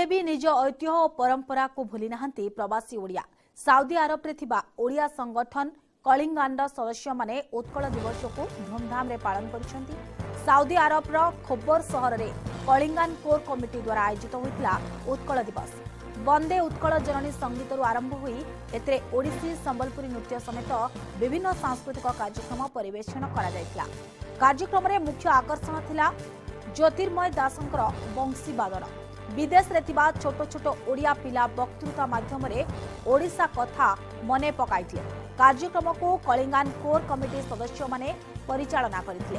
हेले भी निज ऐतिह्य और परंपरा को भूली नाहंती प्रवासी ओडिया। साउदी अरब रे थिबा ओडिया संगठन कलिंगान सदस्य माने उत्कल दिवस को धूमधाम रे पालन करिसेंती। साउदी अरब रो खोबर शहर रे कलिंगान कोर कमिटी द्वारा आयोजित होइतला उत्कल दिवस। वंदे उत्कल जननी संगीत आरंभ हुई एतरे ओडिसी संबलपुरी नृत्य समेत विभिन्न सांस्कृतिक कार्यक्रम परिवेषण करा जायतिला। कार्यक्रम रे मुख्य आकर्षण थिला ज्योतिर्मय दासंकर बंशी बादन। विदेश रे थिबा छोट छोट ओडिया पिला वक्तृता माध्यम रे ओडिशा कथा मने पकाइथिले। कार्यक्रम को कलिंगान कोर कमिटी सदस्य माने परिचालना करथिले।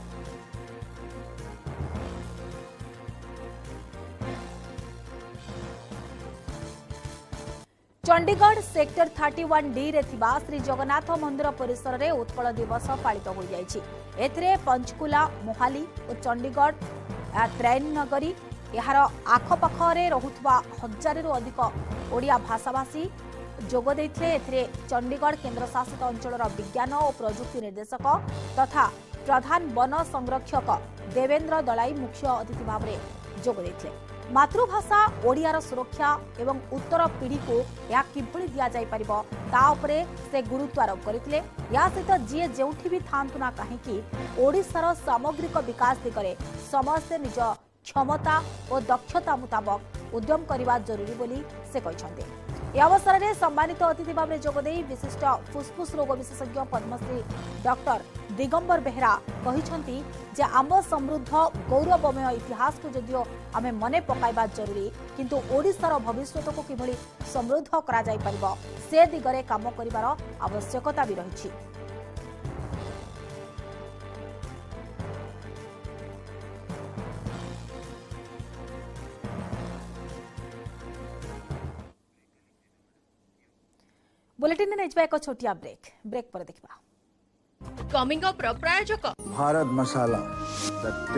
चंडीगढ़ सेक्टर 31D रे थिबा श्री जगन्नाथ मंदिर परिसर रे उत्कल दिवस पालित हो जायछि। एथरे पंचकुला, मोहाली और चंडीगढ़ ट्रेन नगरी यार आखपाख रे रहुथबा हजारु अधिक ओडिया भाषाभाषी जोग देथिले। एथरे चंडीगढ़ केंद्र शासित अंचल विज्ञान और प्रजुक्ति निर्देशक तथा प्रधान वन संरक्षक देवेंद्र दलाई मुख्य अतिथि भाव में जोग देथिले। मातृभाषा ओडियार सुरक्षा एवं उत्तर पीढ़ी को या किभଳି दिया जाय परिबो ता उपरे से गुरुत्व आरोप करथिले। या सहित जीए जेउठी भी थांतु ना काहेकि ओडिशार सामग्रिक विकास दिगरे समस्त निज क्षमता और दक्षता मुताबक उद्यम करने जरूरी बोली से कहते। यह अवसर में सम्मानित अतिथि भाव में जोगदे विशिष्ट फुस्फुस रोग विशेषज्ञ पद्मश्री डॉक्टर दिगंबर बेहरा कहते जे आम समृद्ध गौरवमय इतिहास को जदियो आमे मने पकाइबा जरूरी किंतु ओडिशार भविष्य को किभଳି समृद्ध करा जाय परिबो से दिगरे काम करिवार आवश्यकता भी रहिछि। बुलेटिन ने एक छोटिया ब्रेक पर देखा। कमिंग अप प्रायोजक भारत मसाला।